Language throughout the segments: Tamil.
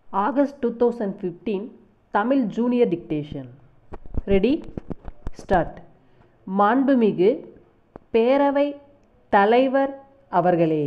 August 2015 Tamil junior dictation. Ready, start. மாண்புமிகு பேரவை தலைவர் அவர்களே,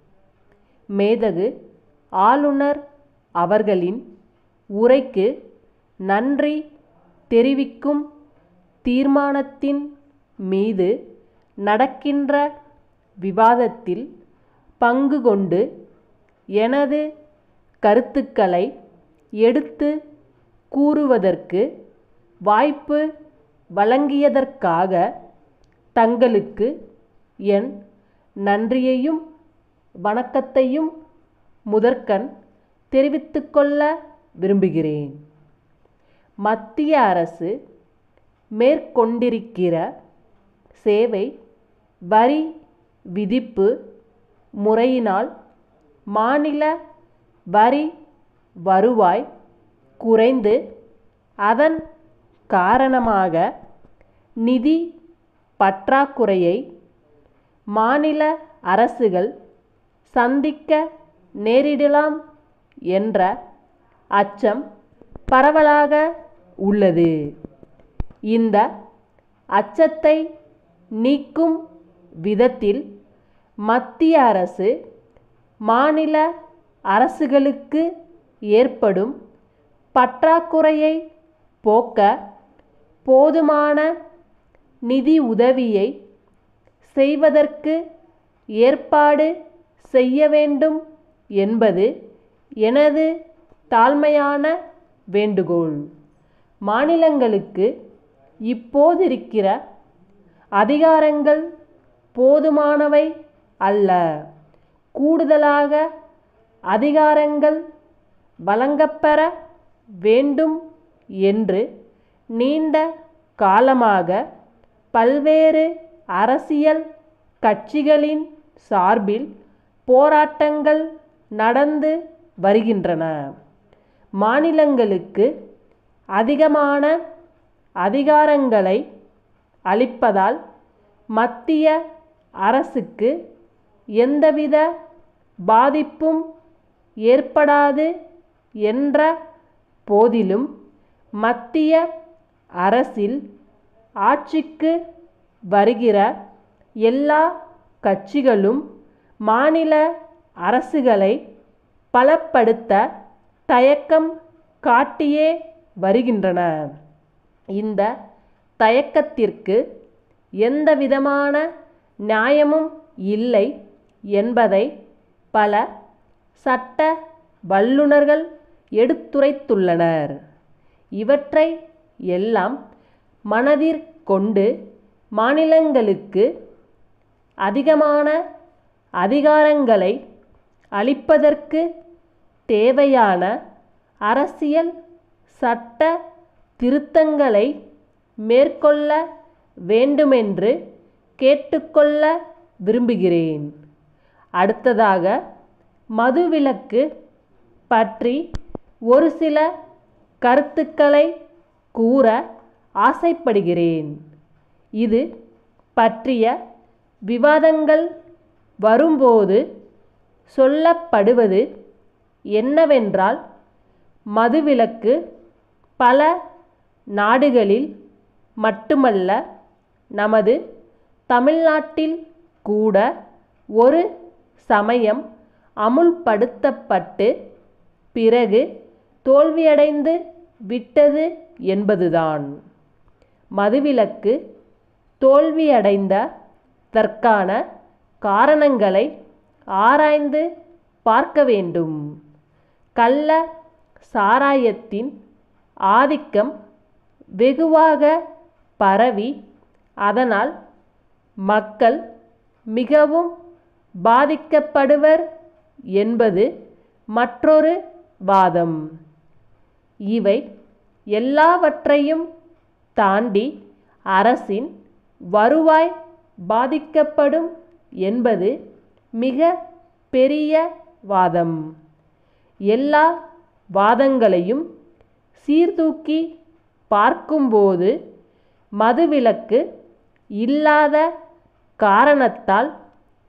மேதகு ஆளுநர் அவர்களின் உரைக்கு நன்றி தெரிவிக்கும் தீர்மானத்தின் மீது நடக்கின்ற விவாதத்தில் பங்கு கொண்டு எனது கருத்துக்களை எடுத்து கூறுவதற்கு வாய்ப்பு வழங்கியதற்காக தங்களுக்கு என் நன்றியையும் வணக்கத்தையும் முதற்கண் தெரிவித்துக்கொள்ள விரும்புகிறேன். மத்திய அரசு மேற்கொண்டிருக்கிற சேவை வரி விதிப்பு முறையினால் மாநில வரி வருவாய் குறைந்து அதன் காரணமாக நிதி பற்றாக்குறையை மாநில அரசுகள் சந்திக்க நேரிடலாம் என்ற அச்சம் பரவலாக உள்ளது. இந்த அச்சத்தை நீக்கும் விதத்தில் மத்திய அரசு மாநில அரசுகளுக்கு ஏற்படும் பற்றாக்குறையை போக்க போதுமான நிதி உதவியை செய்வதற்கு ஏற்பாடு செய்ய வேண்டும் என்பது எனது தாழ்மையான வேண்டுகோள். மாநிலங்களுக்கு இப்போதிருக்கிற அதிகாரங்கள் போதுமானவை அல்ல. கூடுதலாக அதிகாரங்கள் வழங்கப்பெற வேண்டும் என்று நீண்ட காலமாக பல்வேறு அரசியல் கட்சிகளின் சார்பில் போராட்டங்கள் நடந்து வருகின்றன. மாநிலங்களுக்கு அதிகமான அதிகாரங்களை அளிப்பதால் மத்திய அரசுக்கு எந்தவித பாதிப்பும் ஏற்படாது என்ற போதிலும் மத்திய அரசில் ஆட்சிக்கு வருகிற எல்லா கட்சிகளும் மாநில அரசுகளை பலப்படுத்த தயக்கம் காட்டியே வருகின்றன. இந்த தயக்கத்திற்கு எந்தவிதமான நியாயமும் இல்லை என்பதை பல சட்ட வல்லுநர்கள் எடுத்துரைத்துள்ளனர். இவற்றை எல்லாம் மனதிற்கொண்டு மாநிலங்களுக்கு அதிகமான அதிகாரங்களை அளிப்பதற்கு தேவையான அரசியல் சட்ட திருத்தங்களை மேற்கொள்ள வேண்டுமென்று கேட்டுக்கொள்ள விரும்புகிறேன். அடுத்ததாக, மதுவிலக்கு பற்றி ஒரு சில கருத்துக்களை கூற ஆசைப்படுகிறேன். இது பற்றிய விவாதங்கள் வரும்போது சொல்லப்படுவது என்னவென்றால், மதுவிலக்கு பல நாடுகளில் மட்டுமல்ல, நமது தமிழ்நாட்டில் கூட ஒரு சமயம் அமுல்படுத்தப்பட்டு பிறகு தோல்வியடைந்து விட்டது என்பதுதான். மதுவிலக்கு தோல்வியடைந்ததற்கான காரணங்களை ஆராய்ந்து பார்க்க வேண்டும். கள்ள சாராயத்தின் ஆதிக்கம் வெகுவாக பரவி அதனால் மக்கள் மிகவும் பாதிக்கப்படுவர் என்பது மற்றொரு வாதம். இவை எல்லாவற்றையும் தாண்டி அரசின் வருவாய் பாதிக்கப்படும் என்பது மிக பெரிய வாதம். எல்லா வாதங்களையும் சீர்தூக்கி பார்க்கும்போது மதுவிலக்கு இல்லாத காரணத்தால்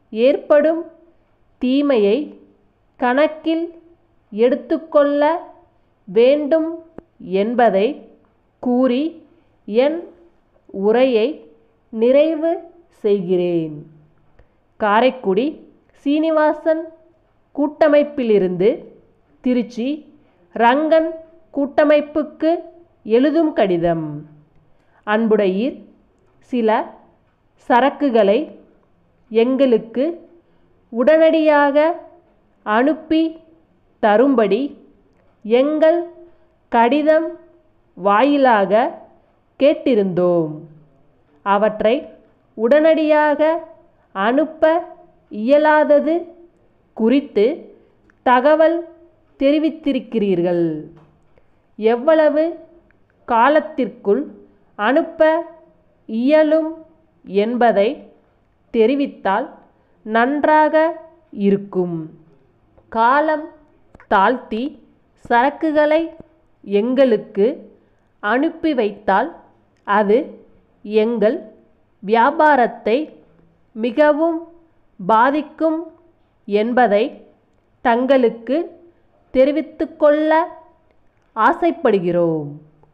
ஏற்படும் தீமையை கணக்கில் எடுத்துக்கொள்ள வேண்டும் என்பதை கூறி என் உரையை நிறைவு செய்கிறேன். காரைக்குடி சீனிவாசன் கூட்டமைப்பிலிருந்து திருச்சி ரங்கன் கூட்டமைப்புக்கு எழுதும் கடிதம். அன்புடையீர், சில சரக்குகளை எங்களுக்கு உடனடியாக அனுப்பி தரும்படி எங்கள் கடிதம் வாயிலாக கேட்டிருந்தோம். அவற்றை உடனடியாக அனுப்ப இயலாதது குறித்து தகவல் தெரிவித்திருக்கிறீர்கள். எவ்வளவு காலத்திற்குள் அனுப்ப இயலும் என்பதை தெரிவித்தால் நன்றாக இருக்கும். காலம் தாழ்த்தி சரக்குகளை எங்களுக்கு அனுப்பி வைத்தால் அது எங்கள் வியாபாரத்தை மிகவும் பாதிக்கும் என்பதை தங்களுக்கு தெரிவித்துக்கொள்ள ஆசைப்படுகிறோம்.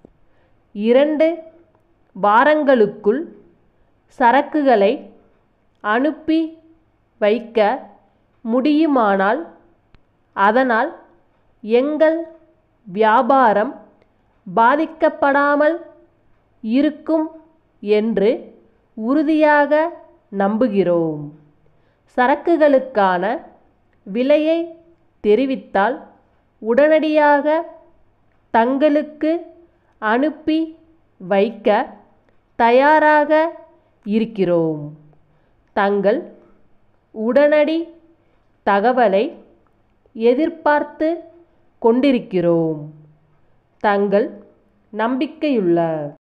2 வாரங்களுக்குள் சரக்குகளை அனுப்பி வைக்க முடியுமானால் அதனால் எங்கள் வியாபாரம் பாதிக்கப்படாமல் இருக்கும் என்று உறுதியாக நம்புகிறோம். சரக்குகளுக்கான விலையை தெரிவித்தால் உடனடியாக தங்களுக்கு அனுப்பி வைக்க தயாராக இருக்கிறோம். தங்கள் உடனடி தகவலை எதிர்பார்த்து கொண்டிருக்கிறோம். தங்கள் நம்பிக்கையுள்ள